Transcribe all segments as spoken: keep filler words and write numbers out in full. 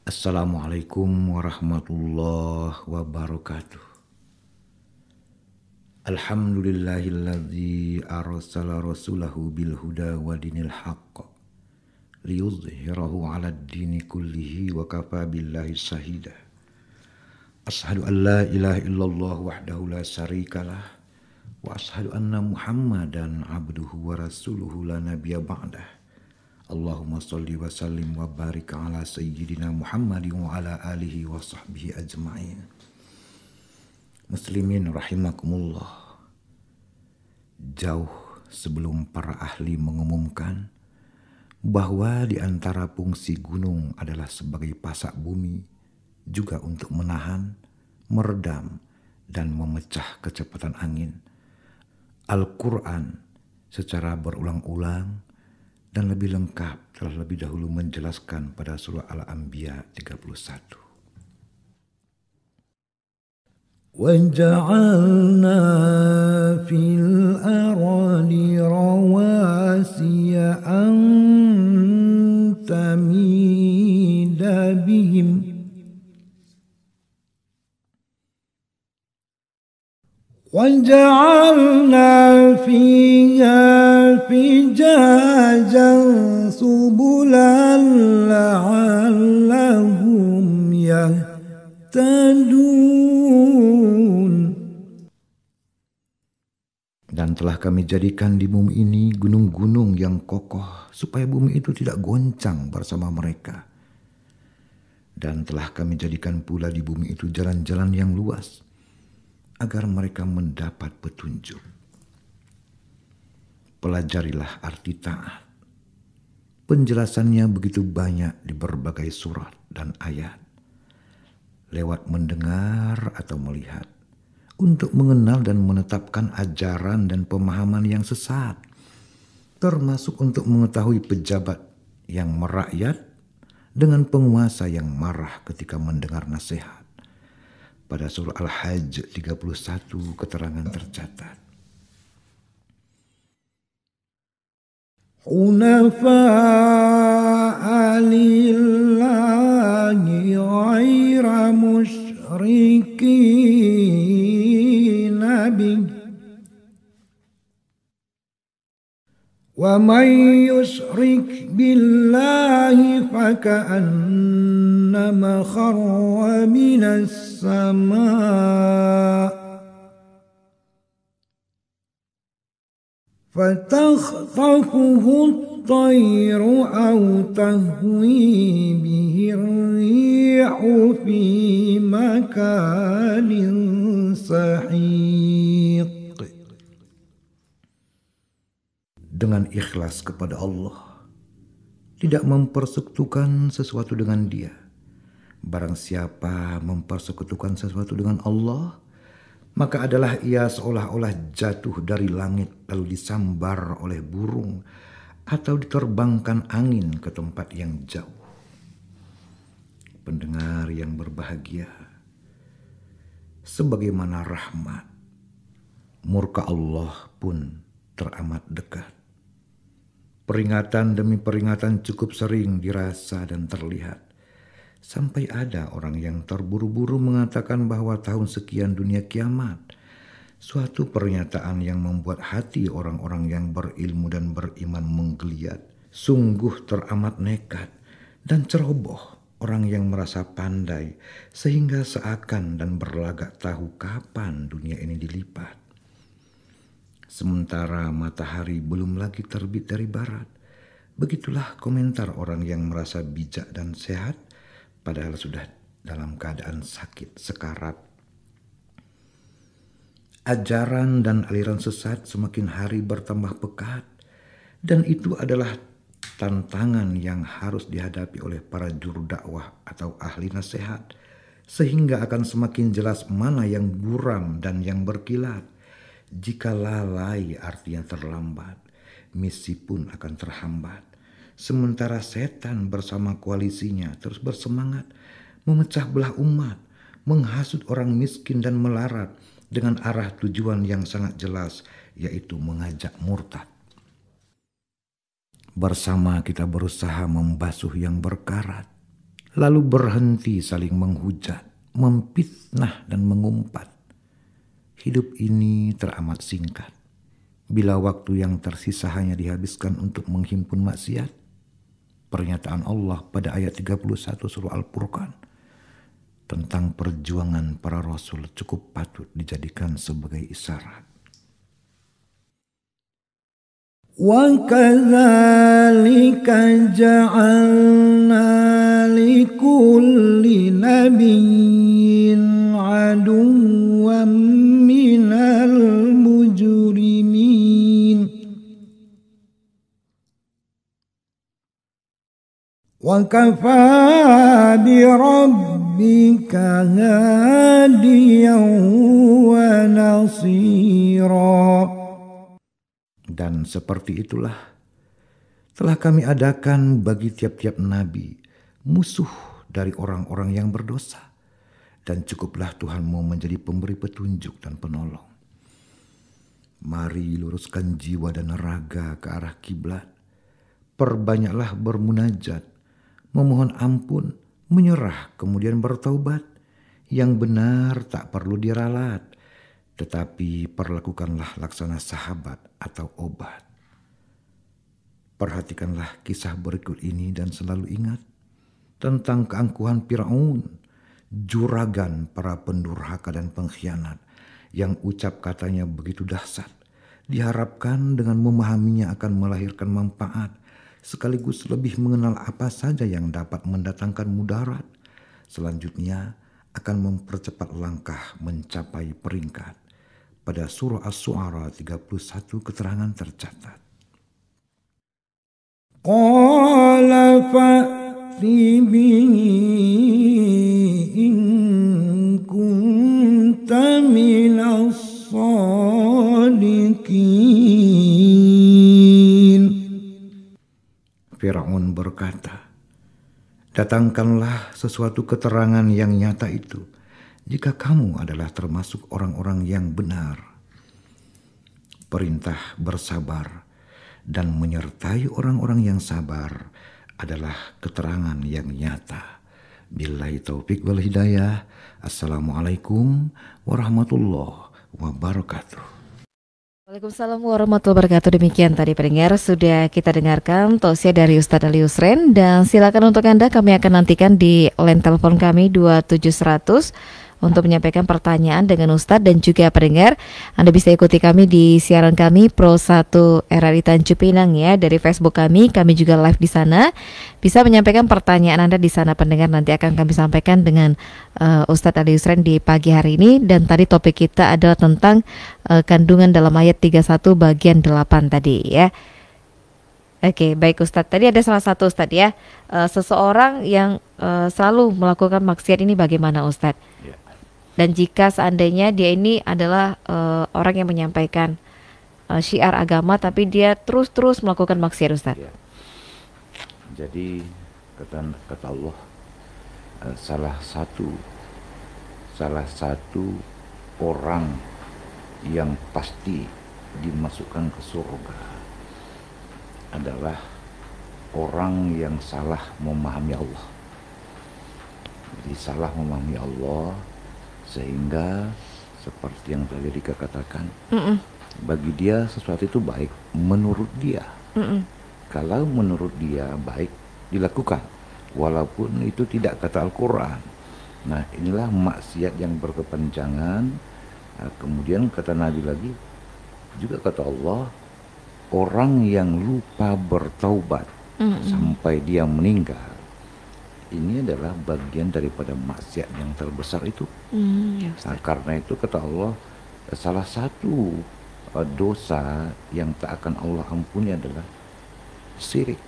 Assalamualaikum warahmatullahi wabarakatuh. Alhamdulillahilladzi arsala rasulahu bil huda wa dinil haqq liyuzhirahu 'alad dini kullihi wa kafa billahi shahida. Ashhadu an la ilaha illallah wahdahu la syarikalah wa ashhadu anna Muhammadan abduhu wa rasuluhu la nabiyya ba'dah. Allahumma salli wa sallim wa barik ala sayyidina Muhammadin wa ala alihi wa sahbihi ajma'in. Muslimin rahimakumullah. Jauh sebelum para ahli mengumumkan bahwa di antara fungsi gunung adalah sebagai pasak bumi, juga untuk menahan, meredam, dan memecah kecepatan angin, Al-Quran secara berulang-ulang dan lebih lengkap telah lebih dahulu menjelaskan pada surah Al-Anbiya tiga puluh satu. وَجَعَلْنَا فِي الْأَرْضِ رَوَاسِيَ أَن تَمِيدَ بِهِمْ وَجَعَلْنَا فِيهَا فِجَاجًا سُبُلًا لَعَلَّهُمْ يَهْتَدُونَ. Dan telah kami jadikan di bumi ini gunung-gunung yang kokoh supaya bumi itu tidak goncang bersama mereka. Dan telah kami jadikan pula di bumi itu jalan-jalan yang luas agar mereka mendapat petunjuk. Pelajarilah arti taat. Penjelasannya begitu banyak di berbagai surat dan ayat. Lewat mendengar atau melihat, untuk mengenal dan menetapkan ajaran dan pemahaman yang sesat, termasuk untuk mengetahui pejabat yang merakyat dengan penguasa yang marah ketika mendengar nasihat. Pada surah Al-Hajj tiga puluh satu keterangan tercatat. Hunafa'a lillahi ghaira musyrikin bih. Wa man yusyrik billahi faka'annama kharra minas sama fatakhtafuhu at-tayru aw tahwi bihi ar-rihu fi makanin sahiq. Dengan ikhlas kepada Allah, tidak mempersekutukan sesuatu dengan Dia. Barang siapa mempersekutukan sesuatu dengan Allah, maka adalah ia seolah-olah jatuh dari langit lalu disambar oleh burung atau diterbangkan angin ke tempat yang jauh. Pendengar yang berbahagia, sebagaimana rahmat, murka Allah pun teramat dekat. Peringatan demi peringatan cukup sering dirasa dan terlihat. Sampai ada orang yang terburu-buru mengatakan bahwa tahun sekian dunia kiamat. Suatu pernyataan yang membuat hati orang-orang yang berilmu dan beriman menggeliat. Sungguh teramat nekat dan ceroboh orang yang merasa pandai sehingga seakan dan berlagak tahu kapan dunia ini dilipat. Sementara matahari belum lagi terbit dari barat. Begitulah komentar orang yang merasa bijak dan sehat padahal sudah dalam keadaan sakit sekarat. Ajaran dan aliran sesat semakin hari bertambah pekat, dan itu adalah tantangan yang harus dihadapi oleh para juru dakwah atau ahli nasihat, sehingga akan semakin jelas mana yang buram dan yang berkilat. Jika lalai artinya terlambat, misi pun akan terhambat. Sementara setan bersama koalisinya terus bersemangat memecah belah umat, menghasut orang miskin dan melarat dengan arah tujuan yang sangat jelas, yaitu mengajak murtad. Bersama kita berusaha membasuh yang berkarat, lalu berhenti saling menghujat, memfitnah dan mengumpat. Hidup ini teramat singkat. Bila waktu yang tersisa hanya dihabiskan untuk menghimpun maksiat, pernyataan Allah pada ayat tiga puluh satu surah Al-Furqan tentang perjuangan para rasul cukup patut dijadikan sebagai isyarat. وَكَذَلِكَ جَعَلْنَا لِكُلِّ نَبِيٍّ عَدُوًّا مِّنَ الْمُجْرِمِينَ وَكَفَى بِرَبِّكَ هَادِيًا وَنَصِيرًا. Dan seperti itulah telah kami adakan bagi tiap-tiap nabi musuh dari orang-orang yang berdosa, dan cukuplah Tuhanmu menjadi pemberi petunjuk dan penolong. Mari luruskan jiwa dan raga ke arah kiblat, perbanyaklah bermunajat, memohon ampun, menyerah kemudian bertaubat. Yang benar tak perlu diralat, tetapi perlakukanlah laksana sahabat atau obat. Perhatikanlah kisah berikut ini dan selalu ingat tentang keangkuhan Firaun, juragan para pendurhaka dan pengkhianat, yang ucap katanya begitu dahsyat. Diharapkan dengan memahaminya akan melahirkan manfaat, sekaligus lebih mengenal apa saja yang dapat mendatangkan mudarat. Selanjutnya akan mempercepat langkah mencapai peringkat. Pada surah As-Su'ara tiga puluh satu keterangan tercatat. Qala fa'ti bihi in kunta minas sadiqin. Firaun berkata, datangkanlah sesuatu keterangan yang nyata itu jika kamu adalah termasuk orang-orang yang benar. Perintah bersabar dan menyertai orang-orang yang sabar adalah keterangan yang nyata. Billahi taufik wal hidayah. Assalamualaikum warahmatullahi wabarakatuh. Waalaikumsalam warahmatullahi wabarakatuh. Demikian tadi pendengar sudah kita dengarkan tausiah dari Ustadz Ali Yusren, dan silakan untuk Anda kami akan nantikan di line telepon kami dua tujuh seratus untuk menyampaikan pertanyaan dengan Ustadz, dan juga pendengar Anda bisa ikuti kami di siaran kami Pro satu R R I Tanjung Pinang ya, dari Facebook kami, kami juga live di sana. Bisa menyampaikan pertanyaan Anda di sana pendengar, nanti akan kami sampaikan dengan uh, Ustadz Ali Yusren di pagi hari ini. Dan tadi topik kita adalah tentang uh, kandungan dalam ayat tiga puluh satu bagian delapan tadi ya. Oke, baik Ustadz. Tadi ada salah satu Ustadz ya, uh, seseorang yang uh, selalu melakukan maksiat ini bagaimana Ustadz? Ya. Dan jika seandainya dia ini adalah uh, orang yang menyampaikan uh, syiar agama, tapi dia terus-terus melakukan maksiat Ustadz. Ya. Jadi kata, kata Allah, uh, salah satu salah satu orang yang pasti dimasukkan ke surga adalah orang yang salah memahami Allah. Jadi salah memahami Allah, sehingga seperti yang tadi Rika katakan, Mm-mm. bagi dia sesuatu itu baik menurut dia. Mm-mm. Kalau menurut dia baik, dilakukan walaupun itu tidak kata Al-Quran. Nah, inilah maksiat yang berkepanjangan. Nah, kemudian kata Nabi lagi, juga kata Allah, orang yang lupa bertaubat Mm-mm. sampai dia meninggal, ini adalah bagian daripada maksiat yang terbesar itu. Mm, ya nah, karena itu kata Allah, salah satu uh, dosa yang tak akan Allah ampuni adalah syirik,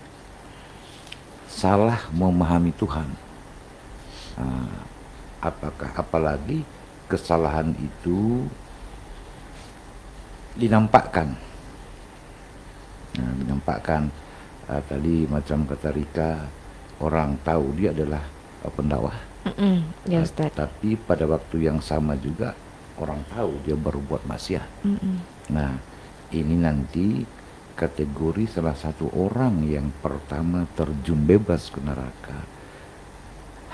salah memahami Tuhan. Nah, apakah apalagi kesalahan itu dinampakkan. Nah, dinampakkan uh, tadi macam kata Rika, orang tahu dia adalah uh, pendakwah, ya, uh, tapi pada waktu yang sama juga orang tahu dia berbuat maksiat. Mm-mm. Nah, ini nanti kategori salah satu orang yang pertama terjun bebas ke neraka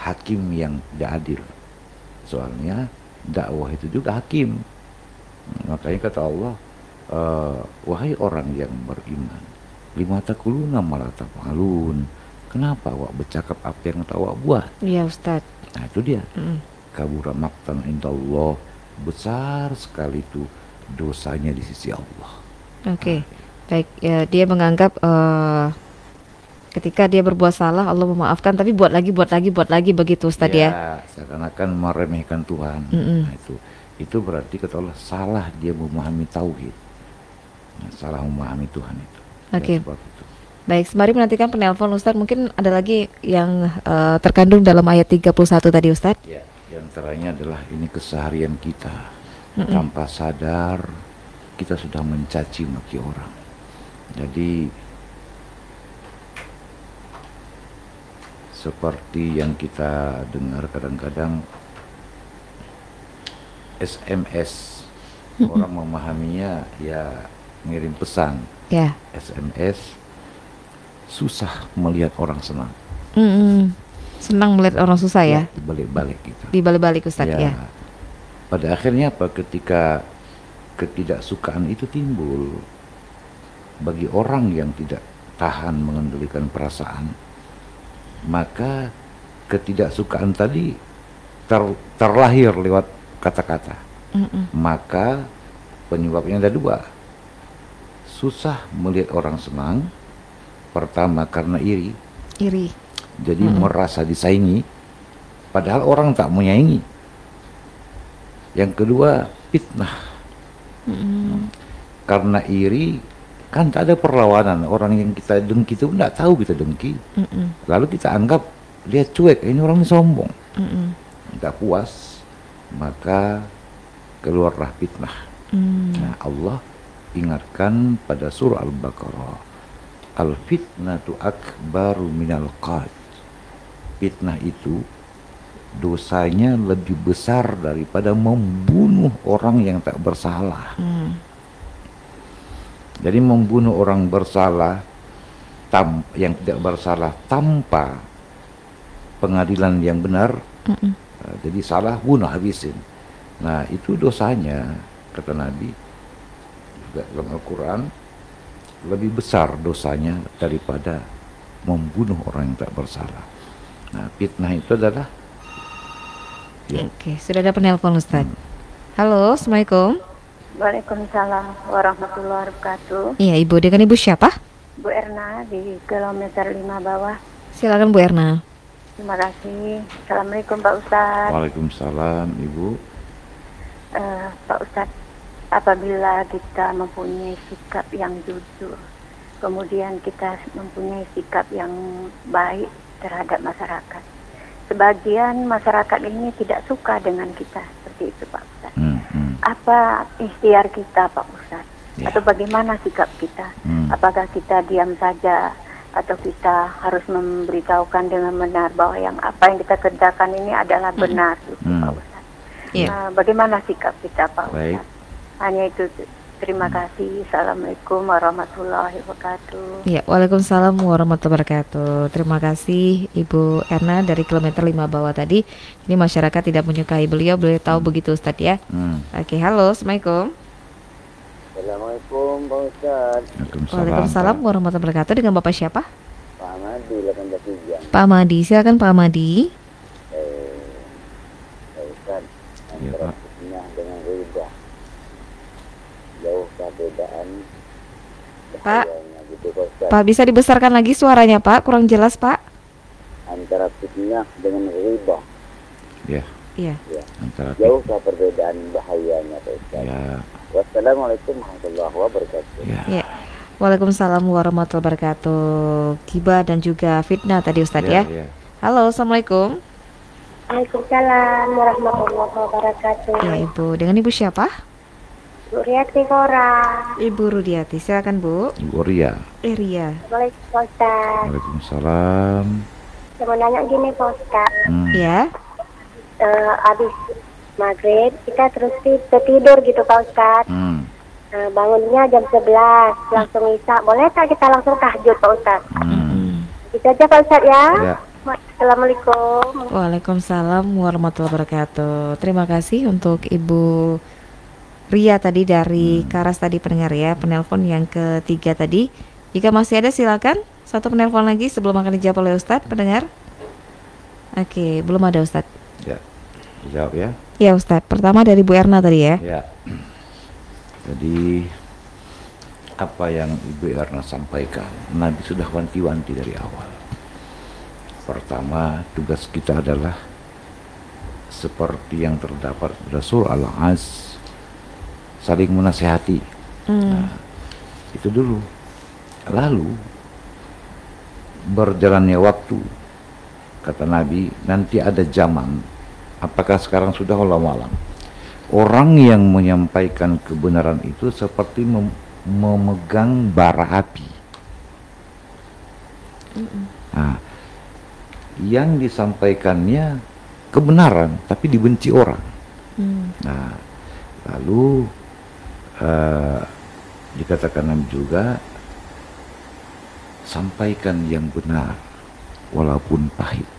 hakim yang tidak adil. Soalnya dakwah itu juga hakim. Makanya kata Allah, e, wahai orang yang beriman, lima takuluna malah tafalun. Kenapa awak bercakap apa yang tak awak buat? Iya Ustaz. Nah itu dia. Mm. Kabura maqtan indallah, besar sekali itu dosanya di sisi Allah. Oke, okay. Baik. Ya, dia menganggap uh, ketika dia berbuat salah Allah memaafkan, tapi buat lagi, buat lagi, buat lagi begitu Ustaz ya. Ya, seakan-akan meremehkan Tuhan. Mm-mm. Nah itu, itu berarti kata Allah salah dia memahami tauhid. Nah, salah memahami Tuhan itu. Oke. Okay. Baik, sembari menantikan penelpon Ustaz, mungkin ada lagi yang uh, terkandung dalam ayat tiga puluh satu tadi Ustaz. Ya, yang antaranya adalah ini keseharian kita. Mm-mm. Tanpa sadar kita sudah mencaci maki orang. Jadi seperti yang kita dengar kadang-kadang S M S, mm-mm, orang memahaminya ya ngirim pesan. Ya. S M S susah melihat orang senang. Mm-mm. Senang melihat orang susah ya? Ya dibalik-balik gitu. Dibalik-balik Ustaz ya. Ya. Pada akhirnya apa? Ketika ketidaksukaan itu timbul bagi orang yang tidak tahan mengendalikan perasaan, maka ketidaksukaan tadi ter, terlahir lewat kata-kata. Mm-mm. Maka penyebabnya ada dua. Susah melihat orang senang. Pertama karena iri. Iri. Jadi Mm-mm. merasa disaingi, padahal orang tak menyaingi. Yang kedua fitnah. Mm-mm. Karena iri kan tak ada perlawanan. Orang yang kita dengki itu tidak tahu kita dengki. Mm-mm. Lalu kita anggap dia cuek, ini orang ini sombong. Mm-mm. Tidak puas, maka keluarlah fitnah. Mm. Nah, Allah ingatkan pada surah Al-Baqarah, al-fitnatu akbaru minal qad. Fitnah itu dosanya lebih besar daripada membunuh orang yang tak bersalah. Mm. Jadi membunuh orang bersalah tam, yang tidak bersalah tanpa pengadilan yang benar, Mm-mm. uh, jadi salah bunuh habisin. Nah itu dosanya kata Nabi juga dalam Al-Quran lebih besar dosanya daripada membunuh orang yang tak bersalah. Nah fitnah itu adalah ya. Oke, sudah ada penelpon Ustaz. Hmm. Halo, Assalamualaikum. Waalaikumsalam warahmatullahi wabarakatuh. Iya, Ibu, dengan Ibu siapa? Bu Erna di kilometer lima bawah. Silakan Bu Erna. Terima kasih. Assalamualaikum Pak Ustadz. Waalaikumsalam Ibu. Uh, Pak Ustadz, apabila kita mempunyai sikap yang jujur, kemudian kita mempunyai sikap yang baik terhadap masyarakat, sebagian masyarakat ini tidak suka dengan kita, seperti itu Pak Ustadz. Hmm, hmm. Apa ikhtiar kita Pak Ustadz? Ya. Atau bagaimana sikap kita? Hmm. Apakah kita diam saja atau kita harus memberitahukan dengan benar bahwa yang apa yang kita kerjakan ini adalah benar, hmm. itu Pak Ustadz. Yeah. Nah, bagaimana sikap kita Pak Baik. Ustadz? Hanya itu. Terima kasih. Assalamualaikum warahmatullahi wabarakatuh. Ya, Waalaikumsalam warahmatullahi wabarakatuh. Terima kasih Ibu Erna dari kilometer lima bawah tadi. Ini masyarakat tidak menyukai beliau, beliau tahu hmm. begitu Ustadz ya. Hmm. Oke, halo, Assalamualaikum. Assalamualaikum Pak Ustadz. Waalaikumsalam warahmatullahi wabarakatuh. Dengan Bapak siapa? Pak Amadi, delapan belas Hijjah. Pak Amadi, silakan Pak Amadi. Eh, Pak Ustadz, Ya, antara Pak. fitnah dengan riba, jauh perbedaan. Pak. Gitu, Pak Ustadz. Pak, bisa dibesarkan lagi suaranya Pak, kurang jelas Pak. Antara fitnah dengan riba, Ya, Iya. ya. antara Jauh perbedaan bahayanya Pak Ustadz. ya, Wassalamualaikum warahmatullahi wabarakatuh. ya. Ya. Waalaikumsalam warahmatullahi wabarakatuh. Gibah dan juga fitnah tadi Ustadz ya. ya. Halo, Assalamualaikum. Waalaikumsalam warahmatullahi wabarakatuh. Ya Ibu, dengan Ibu siapa? Bu Riati Kora. Ibu Rudiati, silakan Bu. Ibu Ria. Eh, Ria. Assalamualaikum Pak Ustadz. Waalaikumsalam. Saya mau nanya gini Pak Ustadz. Hmm. Ya. Uh, abis maghrib kita terus ti- tidur gitu Pak Ustadz. Hmm. Uh, bangunnya jam sebelas, langsung isya. Boleh tak kita langsung tahajud Pak Ustadz? Hmm. Gitu aja Pak Ustadz ya. Ya. Ma- Assalamualaikum. Waalaikumsalam warahmatullahi wabarakatuh. Terima kasih untuk Ibu Ria tadi dari Karas tadi pendengar ya, penelpon yang ketiga tadi. Jika masih ada silakan satu penelpon lagi sebelum akan dijawab oleh Ustadz pendengar. Oke, belum ada Ustadz. Ya, dijawab ya. Ya Ustadz, pertama dari Bu Erna tadi ya. Ya. Jadi apa yang Ibu Erna sampaikan, Nabi sudah wanti-wanti dari awal. Pertama, tugas kita adalah seperti yang terdapat pada surah Al-Az, saling menasihati. Hmm. Nah, itu dulu. Lalu berjalannya waktu, kata Nabi, nanti ada zaman. Apakah sekarang sudah wallahu alam? Orang yang menyampaikan kebenaran itu seperti mem memegang bara api. Mm-mm. Nah, yang disampaikannya kebenaran, tapi dibenci orang. Hmm. Nah, lalu uh, dikatakan Nabi juga, sampaikan yang benar, walaupun pahit.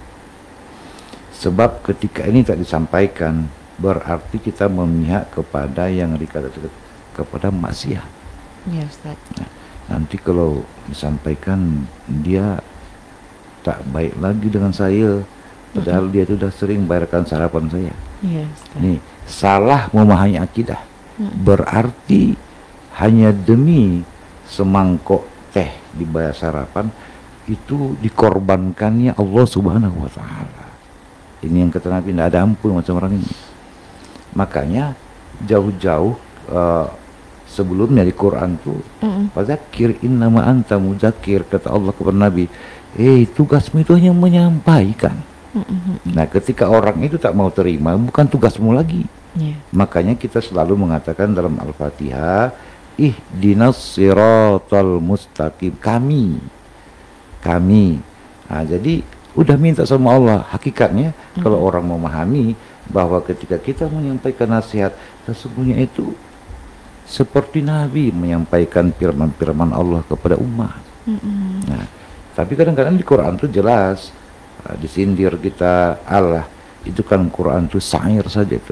Sebab ketika ini tak disampaikan, berarti kita memihak kepada yang dikatakan kepada maksiat. Ya Ustaz. Nah, nanti kalau disampaikan dia tak baik lagi dengan saya, padahal mm-hmm. dia itu sudah sering bayarkan sarapan saya. Ya Ustaz. Ini salah memahami akidah. Mm-hmm. Berarti hanya demi semangkok teh dibayar sarapan itu dikorbankannya Allah Subhanahu wa taala. Ini yang kata Nabi, tidak ada ampun macam orang ini. Makanya jauh-jauh uh, sebelumnya di Quran tuh, fadzakir innama anta mudzakir, kata Allah kepada Nabi, eh tugasmu itu hanya menyampaikan. Mm-hmm. Nah, ketika orang itu tak mau terima, bukan tugasmu lagi. Yeah. Makanya kita selalu mengatakan dalam Al-Fatihah, ihdinas siratal mustaqim, kami kami. Nah, jadi udah minta sama Allah. Hakikatnya mm-hmm. kalau orang memahami bahwa ketika kita menyampaikan nasihat, sesungguhnya itu seperti Nabi menyampaikan firman-firman Allah kepada umat. Mm-hmm. Nah, tapi kadang-kadang di Quran itu jelas uh, disindir kita, Allah itu kan Quran itu syair saja itu.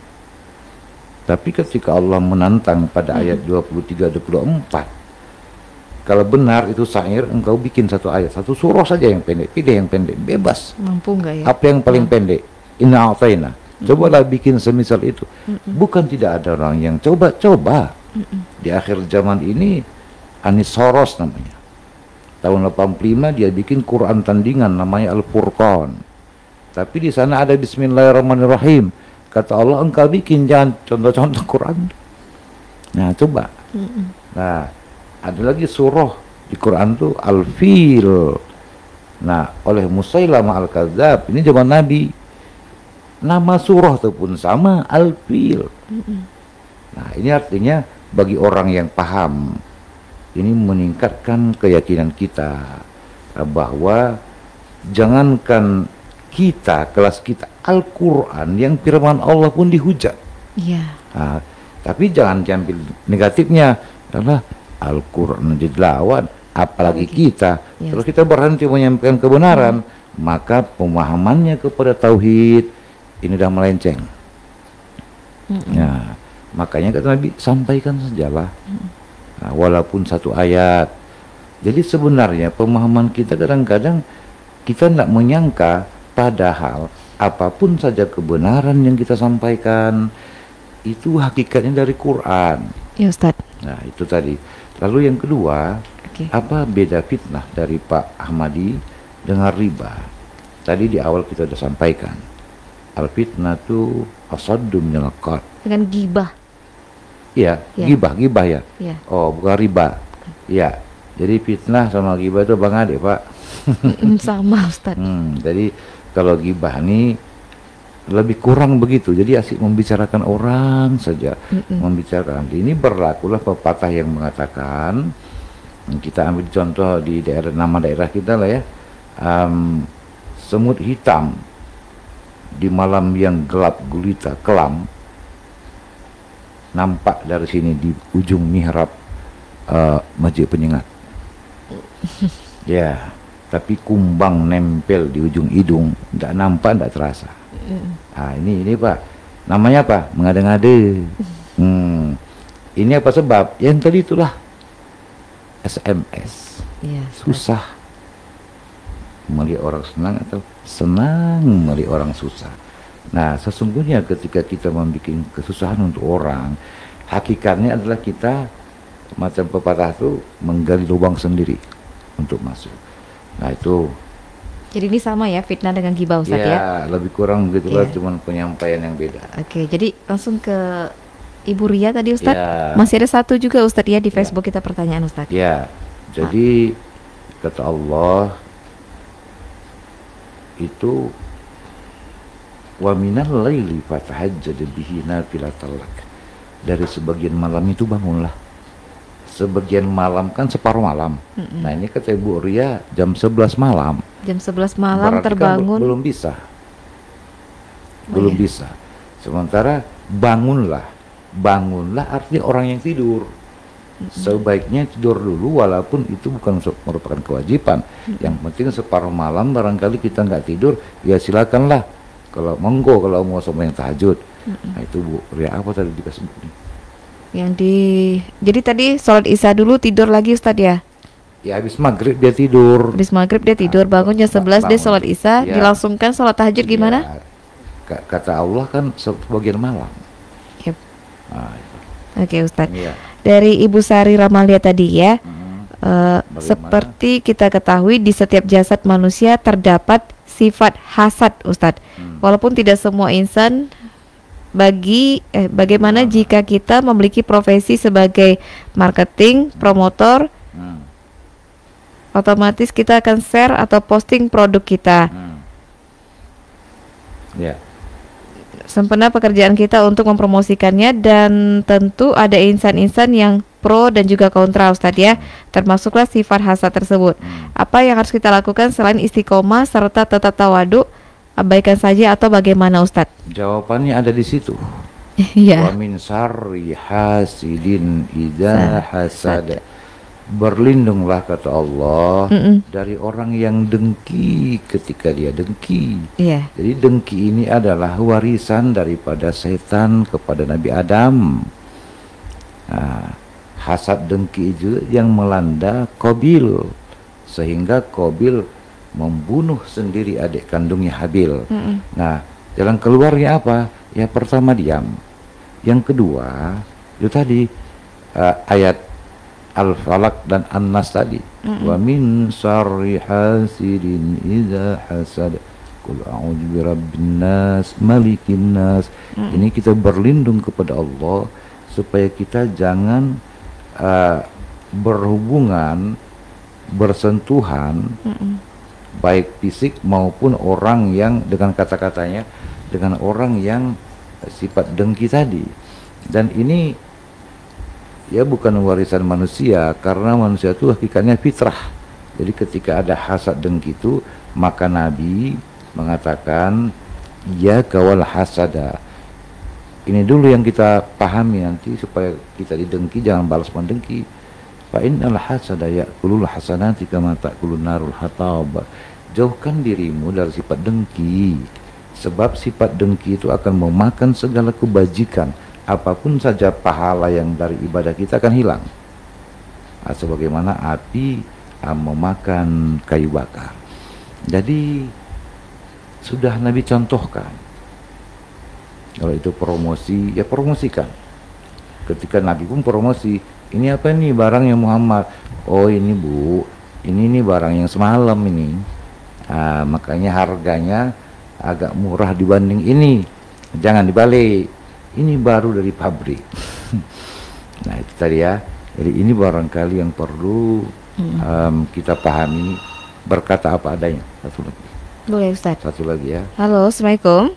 Tapi ketika Allah menantang pada mm-hmm. ayat dua puluh tiga dua puluh empat, kalau benar itu syair, engkau bikin satu ayat, satu surah saja yang pendek, pilih yang pendek, bebas. Mampu enggak ya? Apa yang paling nah. pendek? Inna a'tayna. Cobalah bikin semisal itu. Mm-mm. Bukan tidak ada orang yang coba-coba. Di akhir zaman ini, Anis Soros namanya. Tahun delapan puluh lima dia bikin Quran tandingan namanya Al-Furqan. Tapi di sana ada Bismillahirrahmanirrahim. Kata Allah, engkau bikin jangan contoh-contoh Quran. Nah, coba. Mm-mm. Nah, ada lagi surah di Quran tuh Al-Fil. Nah, oleh Musailamah Al-Kadzab, ini zaman Nabi. Nama surah itu pun sama, Al-Fil. Mm-hmm. Nah, ini artinya bagi orang yang paham, ini meningkatkan keyakinan kita bahwa jangankan kita, kelas kita, Al-Quran yang firman Allah pun dihujat. Iya. Yeah. Nah, tapi jangan diambil negatifnya, adalah Al-Quran dilawan, apalagi kita. Yeah. Kalau kita berhenti menyampaikan kebenaran, mm-hmm. maka pemahamannya kepada tauhid ini udah melenceng. Mm-mm. Ya, makanya kata Nabi, sampaikan sajalah. Nah, walaupun satu ayat. Jadi sebenarnya pemahaman kita kadang-kadang kita tidak menyangka, padahal apapun saja kebenaran yang kita sampaikan itu hakikatnya dari Quran. Ya Ustaz. Nah, itu tadi. Lalu yang kedua, okay. apa beda fitnah dari Pak Ahmadi dengan riba? Tadi di awal kita sudah sampaikan. Al-fitnah itu asaddu minal qatl. Dengan gibah. Iya, ya. gibah, gibah ya. ya. Oh, bukan riba. Iya. Jadi fitnah sama gibah itu Bang Ade, Pak. Sama, Ustaz. Hmm, jadi kalau gibah ini lebih kurang begitu. Jadi asik membicarakan orang saja. Mm-mm. Membicarakan. Ini berlakulah pepatah yang mengatakan, kita ambil contoh di daerah, nama daerah kita lah ya. Um, semut hitam di malam yang gelap gulita kelam nampak dari sini di ujung mihrab uh, Masjid Penyengat. Ya, tapi kumbang nempel di ujung hidung, tidak nampak, tidak terasa. Mm. Ah, ini ini Pak, namanya apa? Mengada-ngada. Hmm. Ini apa sebab? Yang tadi itulah S M S. Yeah, susah melihat orang senang atau senang melihat orang susah. Nah, sesungguhnya ketika kita membuat kesusahan untuk orang, hakikatnya adalah kita macam pepatah itu menggali lubang sendiri untuk masuk. Nah itu. Jadi ini sama ya fitnah dengan gibah Ustaz ya? Ya lebih kurang begitu lah, yeah. Cuman penyampaian yang beda. Oke, jadi langsung ke Ibu Ria tadi Ustaz. Ya. Masih ada satu juga Ustaz ya di Facebook ya. Kita pertanyaan Ustaz. Ya, jadi ah. kata Allah itu wa minal laili fatahajjad bihi nafilatan lak. Dari sebagian malam itu bangunlah. Sebagian malam kan separuh malam. Mm-mm. Nah ini kata Ibu Ria jam sebelas malam. Jam sebelas malam berarti terbangun. Kan belum bisa. Oh, belum iya. bisa. Sementara bangunlah. Bangunlah artinya orang yang tidur. Mm-mm. Sebaiknya tidur dulu walaupun itu bukan merupakan kewajiban. Mm-mm. Yang penting separuh malam barangkali kita nggak tidur, ya silakanlah. Kalau monggo kalau mau sama yang tahajud. Mm-mm. Nah itu Bu Ria apa tadi dikasih ini? Yang di jadi tadi sholat isya dulu tidur lagi Ustadz ya? Ya habis maghrib dia tidur. Habis maghrib dia tidur, bangun jam sebelas dia sholat isya, ya. Dilangsungkan sholat tahajud ya. Gimana? Kata Allah kan sebagian malam. Yep. Nah, Oke okay, Ustadz. Ya. Dari Ibu Sari Ramalia tadi ya, hmm. uh, seperti kita ketahui di setiap jasad manusia terdapat sifat hasad Ustadz. Hmm. Walaupun tidak semua insan. Bagi eh, bagaimana hmm. jika kita memiliki profesi sebagai marketing, promotor, hmm. otomatis kita akan share atau posting produk kita. Hmm. Yeah. Sempena pekerjaan kita untuk mempromosikannya dan tentu ada insan-insan yang pro dan juga kontra Ustadz ya, termasuklah sifat hasad tersebut. Hmm. Apa yang harus kita lakukan selain istiqomah serta tetap tawadu? Abaikan saja atau bagaimana Ustadz? Jawabannya ada di situ. Wa min syarri hasidin idza hasad. Berlindunglah kata Allah Mm-mm. dari orang yang dengki ketika dia dengki. Yeah. Jadi dengki ini adalah warisan daripada setan kepada Nabi Adam. Nah, hasad dengki itu yang melanda Qabil sehingga Qabil membunuh sendiri adik kandungnya Habil. Mm-mm. Nah, jalan keluarnya apa? Ya pertama diam. Yang kedua, itu tadi uh, ayat Al-Falaq dan An-Nas tadi. Mm-mm. Wa min syarri hasidin idza hasad. Qul a'udzu birabbin nas, malikin nas. Mm-mm. Ini kita berlindung kepada Allah supaya kita jangan uh, berhubungan, bersentuhan. Mm-mm. baik fisik maupun orang yang dengan kata-katanya dengan orang yang sifat dengki tadi. Dan ini ya bukan warisan manusia karena manusia itu hakikatnya fitrah. Jadi ketika ada hasad dengki itu maka Nabi mengatakan ya kawal hasada. Ini dulu yang kita pahami nanti supaya kita didengki jangan balas mendengki. Fa innal hasada ya'kulul hasanati kama ta'kulun narul hatab. Jauhkan dirimu dari sifat dengki. Sebab sifat dengki itu akan memakan segala kebajikan. Apapun saja pahala yang dari ibadah kita akan hilang. Nah, sebagaimana api ah, memakan kayu bakar. Jadi sudah Nabi contohkan. Kalau itu promosi, ya promosikan. Ketika Nabi pun promosi, ini apa nih barangnya Muhammad? Oh ini Bu, ini nih barang yang semalam ini. Ah, makanya harganya agak murah dibanding ini. Jangan dibalik. Ini baru dari pabrik. Nah itu tadi ya. Jadi ini barangkali yang perlu hmm. um, kita pahami. Berkata apa adanya. Satu lagi. Boleh Ustaz. Satu lagi ya. Halo, Assalamualaikum.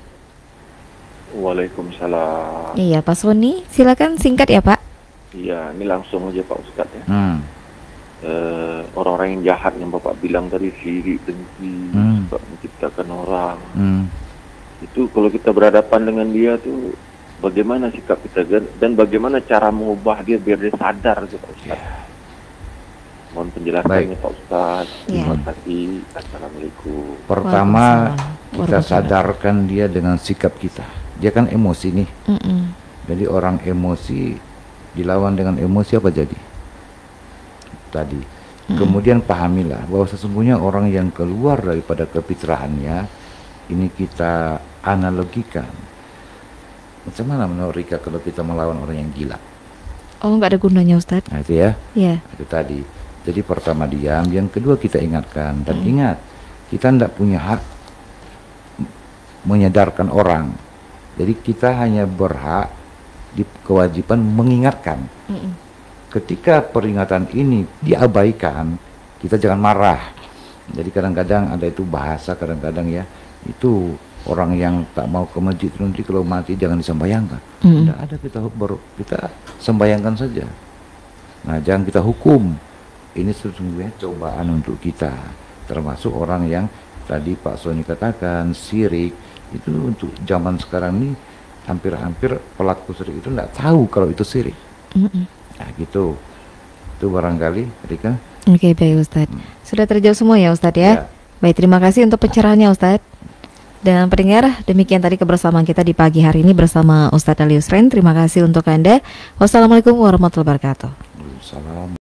Waalaikumsalam. Iya Pak Soni, silakan singkat ya Pak. Iya, ini langsung aja Pak Ustadz ya. Hmm. Uh, orang-orang yang jahat yang Bapak bilang tadi, sirik, dengki, hmm. suka menciptakan orang. Hmm. Itu kalau kita berhadapan dengan dia tuh, bagaimana sikap kita dan bagaimana cara mengubah dia biar dia sadar gitu Pak Ustadz. Mohon penjelasannya Baik. Pak Ustaz. Ya. Terima kasih. Assalamualaikum. Pertama, Waalaikumsalam kita warahmatullahi. sadarkan dia dengan sikap kita. Dia kan emosi nih. Mm-mm. Jadi orang emosi dilawan dengan emosi apa jadi? Tadi. Kemudian pahamilah bahwa sesungguhnya orang yang keluar daripada kefitrahannya ini kita analogikan. Macam mana menurut Rika kalau kita melawan orang yang gila? Oh, nggak ada gunanya Ustadz. Nah itu ya, Ya. itu tadi. Jadi pertama diam, yang kedua kita ingatkan. Dan ingat, kita tidak punya hak menyadarkan orang. Jadi kita hanya berhak di kewajiban mengingatkan. Mm-mm. Ketika peringatan ini diabaikan, kita jangan marah. Jadi kadang-kadang ada itu bahasa, kadang-kadang ya, itu orang yang tak mau ke masjid nanti kalau mati jangan disembayangkan. Mm. Tidak ada, kita baru kita sembayangkan saja. Nah, jangan kita hukum. Ini sesungguhnya cobaan untuk kita, termasuk orang yang tadi Pak Soni katakan sirik. Itu untuk zaman sekarang ini hampir-hampir pelaku sirik itu tidak tahu kalau itu sirik. Mm-mm. Nah gitu, itu barangkali Rika. Oke, baik Ustadz. Sudah terjawab semua ya Ustadz ya? Ya. Baik, terima kasih untuk pencerahannya Ustadz. Dan pendengar, demikian tadi kebersamaan kita di pagi hari ini bersama Ustadz Ali Yusren. Terima kasih untuk Anda. Wassalamualaikum warahmatullahi wabarakatuh. Salam.